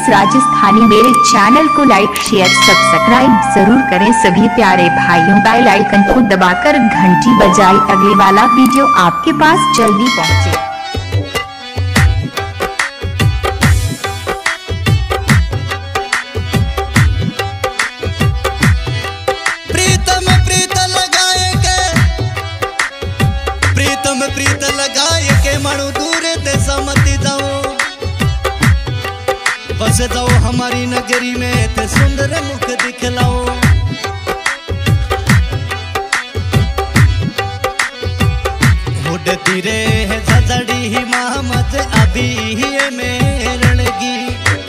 राजस्थानी मेरे चैनल को like share subscribe जरूर करें। सभी प्यारे भाइयों बेल आइकन को दबाकर घंटी बजाएं। अगले वाला वीडियो आपके पास जल्दी पहुंचे। प्रीत लगाए के मानो दूर देशा मती जाओ, बस जाओ हमारी नगरी में ते सुंदर मुख दिखलाओ। उड़ती रे है झजड़ी ही मोहम्मद अभी ही मेरणगी,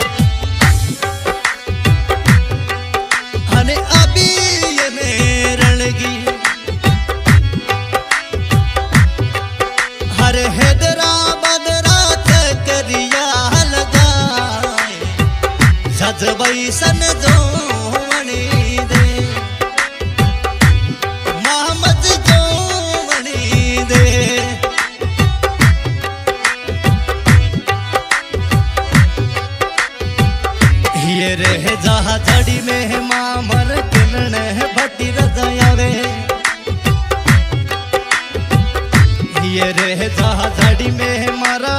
हने अभी ये मेरणगी। हरे हैदराबाद रात करिया लगाए, झजबई सन जोवनी दे मोहम्मद जोवनी दे। ये रे जहा जड़ी में मामर किरण भट्टी रजायावे, ये रे जहा जड़ी में मारा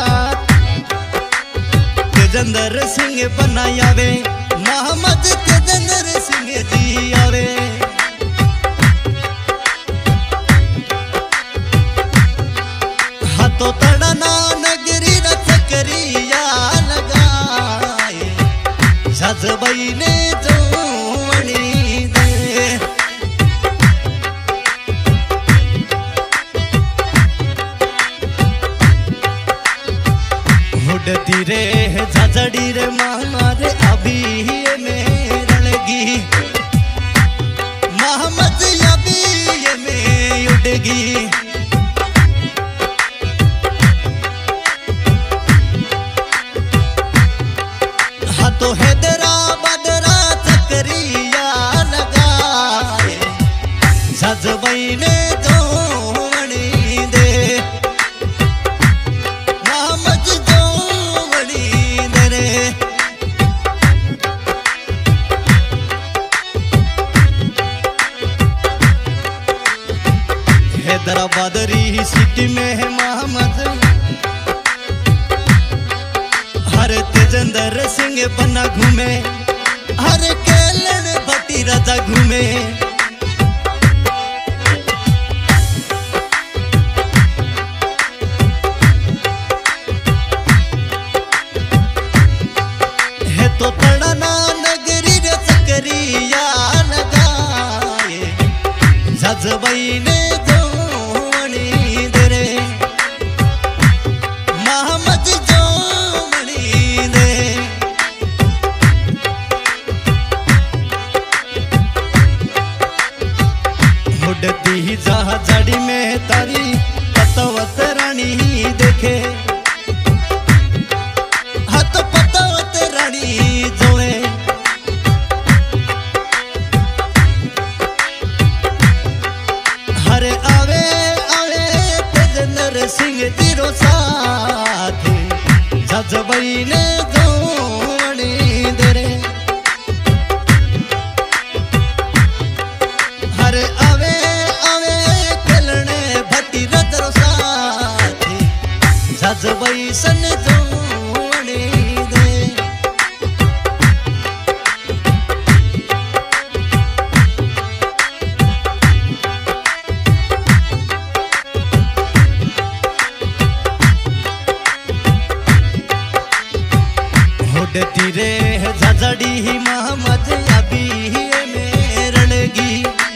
तेजंदर सिंह बनायावे, मोहम्मद तेजंदर सिंह जी आवे। हाथों तड़ना नगरी रचकरिया लगाए, झजबई ने जोवनी दे। उड़ती रे झजड़ी रे मारे अभी ये मेरणगी, मोहम्मद अभी ये में उड़गी। हाथों हैदराबाद रात करिया लगाए, झजबई ने जोवनी दे मोहम्मद जोवनी दे रे। हैदराबाद री सिटी में है मोहम्मद, हर तेजंदर सिंह बना घूमे, हर केलन भट्टी राजा घूमे। है तो तड़ना नगरी रे चकरिया लगाए, झजबई ने जोवनी दे रे मोहम्मद जोवनी दे। उड़ती ही जहा जड़ी में तारी पतवत रानी देखे, हाथ पतवत रानी जोए। हरे आवे आवे तेजंदर सिंह तीरो साथ, झजबई ने जोवनी दे रे। हरे आवे आवे खेलने भट्टी रजरो साथ, झजबई सन जोवनी दे। उड़ती रे झजड़ी ही मोहम्मद अभी ये मेरणगी,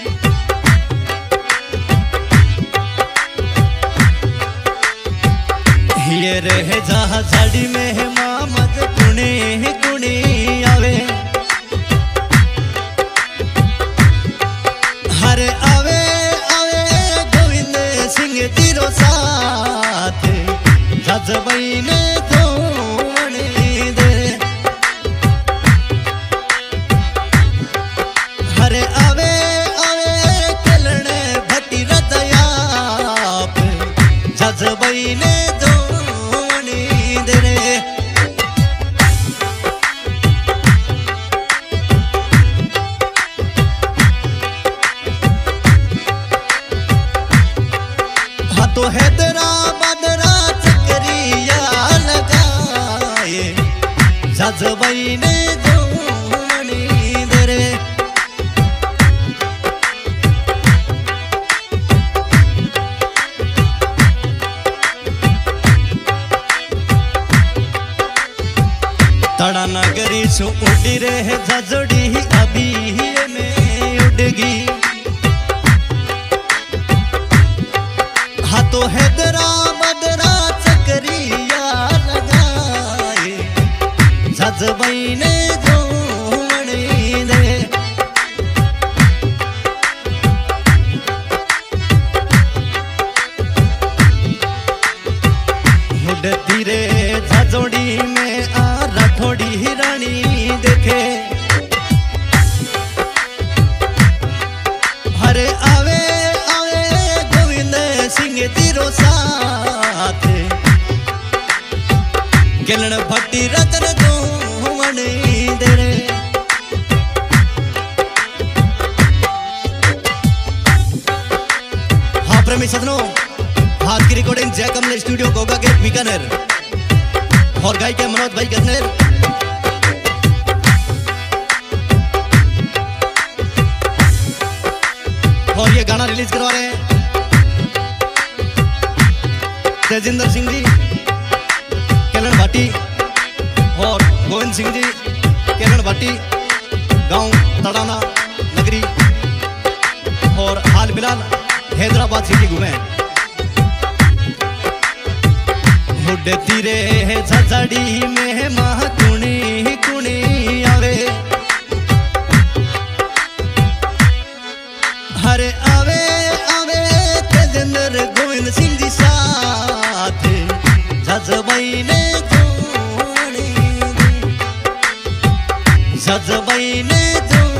ये रे जहा जड़ी में मोहम्मद गुणी गुणी आवे। हरे आवे आवे गोविंद सिंह तीरो साथ, झजबई ने जोवनी दे। हरे आवे आवे कलन भट्टी रजया, झजबई ने जोवनी दे रे। जजबाई ने जोवणी दे रे। तड़ा नगरी सु उड़ी रे जजड़ी अभी में उड़गी। हाँ तो हैदरा बदरा चकरिया लगाए जजबाई ने जोवणी दे। उड़ती रे जजोड़ी में आ राठौड़ी रानी देखे। हरे आवे आवे गोविंद सिंह तीरो साथ गिलन भट्टी रतन जोवणी दे रे। हाँ प्रेमी सदनों, हाथ की recording Jai Kamal studio Goga gate Bikaner और गाय के मनोज भाई गन्नेर। और ये गाना रिलीज करवा रहे हैं तेजिंदर सिंह जी केलन भाटी और गोविंद सिंह जी केलन भाटी, गांव तड़ाना नगरी, और हाल फिलहाल हैदराबाद सिटी घूमे। उड़ती रे जजड़ी में माँ कुणी कुणी आवे। हरे आवे आवे तेजिंदर गोविंद सिंह जी साथ जजबाई ने जोवणी दे। जजबाई ने